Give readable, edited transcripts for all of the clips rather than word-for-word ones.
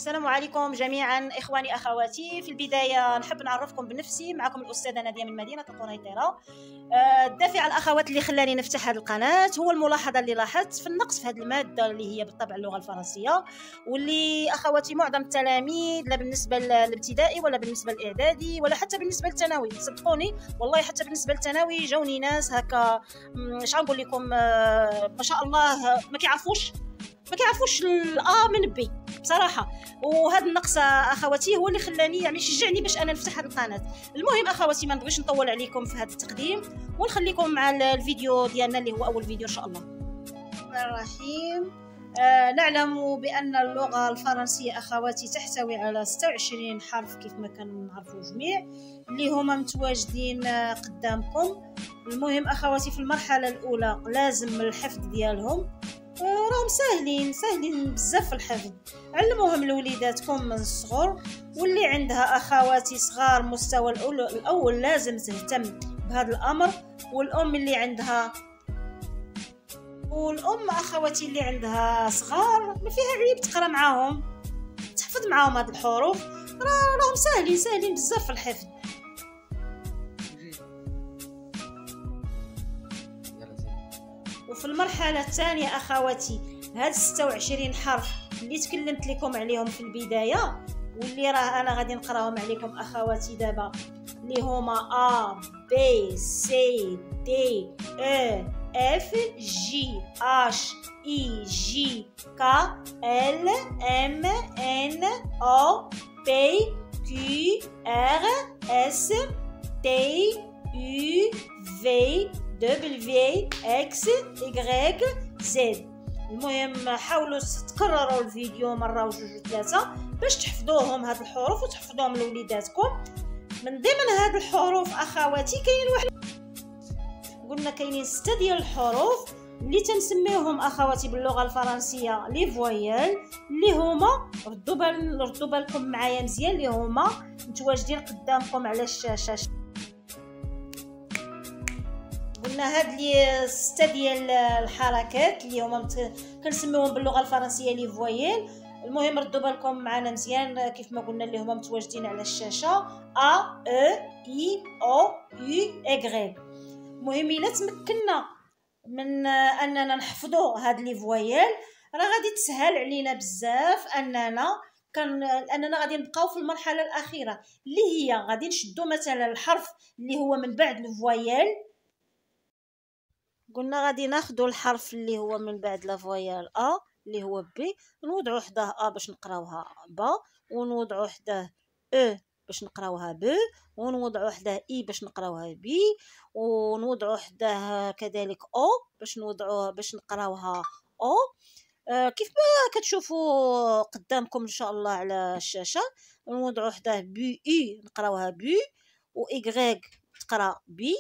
السلام عليكم جميعا اخواني اخواتي. في البدايه نحب نعرفكم بنفسي. معكم الاستاذه ناديه من مدينه القنيطره. الدافع على الاخوات اللي خلاني نفتح هذه القناه هو الملاحظه اللي لاحظت في النقص في هذه الماده اللي هي بالطبع اللغه الفرنسيه، واللي اخواتي معظم التلاميذ لا بالنسبه للابتدائي ولا بالنسبه للاعدادي ولا حتى بالنسبه للثانوي، صدقوني والله حتى بالنسبه للثانوي جاوني ناس هكا اش غنقول لكم ما شاء الله ما كيعرفوش من بي بصراحه. وهذا النقص اخواتي هو اللي خلاني يعني شجعني باش انا نفتح هذه القناه. المهم اخواتي ما نبغيش نطول عليكم في هذا التقديم ونخليكم مع الفيديو ديالنا اللي هو اول فيديو ان شاء الله. الرحمن الرحيم. نعلم بان اللغه الفرنسيه اخواتي تحتوي على 26 حرف كيف ما كنعرفوا جميع اللي هما متواجدين قدامكم. المهم اخواتي في المرحله الاولى لازم الحفظ ديالهم راهم ساهلين بزاف في الحفظ. علموهم لوليداتكم من الصغر، واللي عندها اخواتي صغار مستوى الاول لازم تهتم بهذا الامر. والام اخواتي اللي عندها صغار ما فيها عيب تقرا معاهم تحفظ معاهم هذه الحروف، راهم ساهلين بزاف في الحفظ. وفي المرحلة الثانية أخواتي هاد 26 حرف اللي تكلمت لكم عليهم في البداية واللي راه أنا غادي نقراهم عليكم أخواتي دابا، اللي هما A B C D E F G H I J K L M N O P Q R S T U V W X Y Z. المهم حاولوا تكرروا الفيديو مرة وجوج وثلاثة باش تحفظوهم هاد الحروف وتحفظوهم لوليداتكم. من ضمن هاد الحروف اخواتي قلنا كاينين 6 ديال الحروف اللي تنسميوهم اخواتي باللغه الفرنسيه لي فويال، اللي هما ردوا بالكم معايا مزيان، اللي هما متواجدين قدامكم على الشاشه. قلنا هاد لي 6 ديال الحركات اللي هما كنسميوهم باللغه الفرنسيه لي فويال. المهم ردوا بالكم معنا مزيان كيف ما قلنا اللي هما متواجدين على الشاشه ا او اي او يو اغريك. المهم الا تمكنا من اننا نحفظوا هاد لي فويال راه غادي تسهل علينا بزاف اننا غادي نبقاو في المرحله الاخيره اللي هي غادي نشدوا مثلا الحرف اللي هو من بعد الفويال. قلنا غادي ناخذوا الحرف اللي هو من بعد لا فويال ا اللي هو بي، نوضعوا حداه ا باش نقراوها با، ونوضعوا حداه او باش نقراوها ب، ونوضعوا حداه اي باش نقراوها بي، ونوضعوا حداه كذلك او باش نقراوها او. كيف ما كتشوفوا قدامكم ان شاء الله على الشاشه. نوضعوا حداه بي اي نقراوها بي، و ايغريك تقرا بي.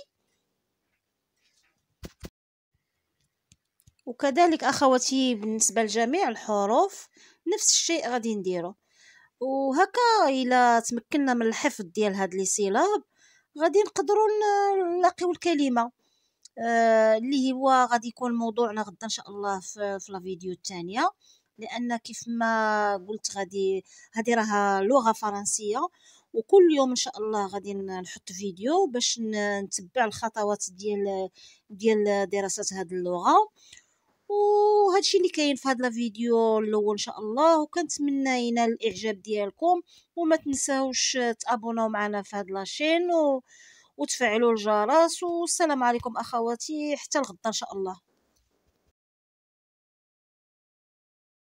وكذلك اخواتي بالنسبه لجميع الحروف نفس الشيء غادي نديرو. وهكا الا تمكنا من الحفظ ديال هاد لي سيلاب غادي نقدروا نلاقيو الكلمه اللي هو غادي يكون موضوعنا غدا ان شاء الله في لا فيديو الثانيه، لان كيف ما قلت هذه راها لغه فرنسيه، وكل يوم ان شاء الله غادي نحط فيديو باش نتبع الخطوات ديال دراسه هذه اللغه. وهذا الشيء اللي كاين في هذا الفيديو الاول ان شاء الله، وكنتمنى ينال الاعجاب ديالكم، وما تنساوش تابوناو معنا في هذا لاشين وتفعلوا الجرس. والسلام عليكم اخواتي حتى الغدا ان شاء الله.